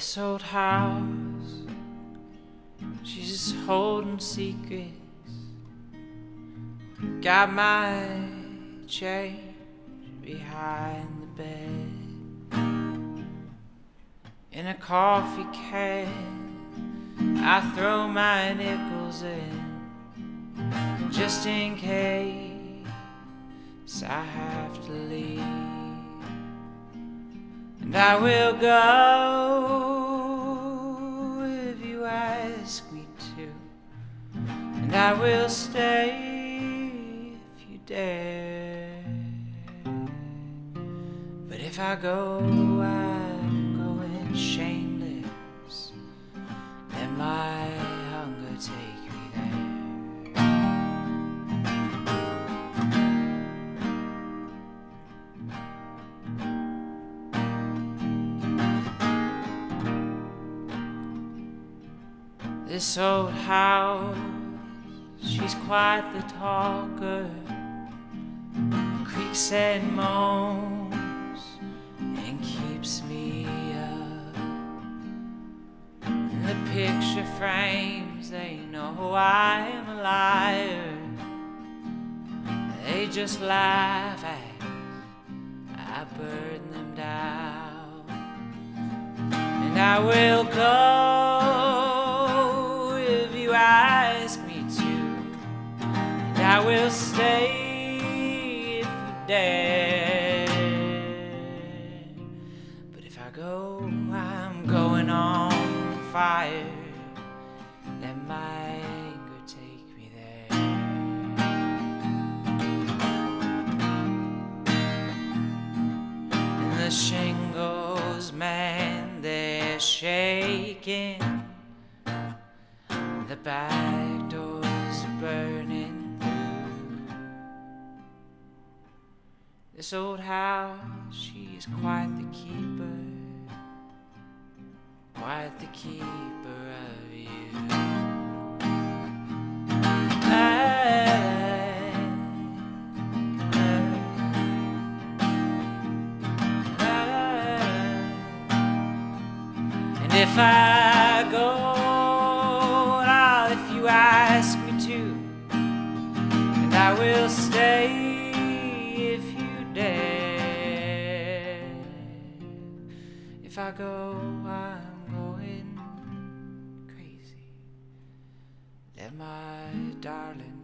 This old house, she's just holding secrets. Got my change behind the bed in a coffee can. I throw my nickels in just in case I have to leave. And I will go if you ask me to, and I will stay if you dare. But if I go, I'm going shameless. Let my hunger take me there. This old house, she's quite the talker. Creaks and moans and keeps me up. And the picture frames, they know I am a liar. They just laugh as I burn them down. And I will go ask me to, and I will stay if you dare. But if I go, I'm going on fire. Let my anger take me there. And the shingles, man, they're shaking. The back door's burning through. This old house, she's quite the keeper, quite the keeper of you. And if I go, ask me to, and I will stay if you dare. If I go, I'm going crazy. Let my darling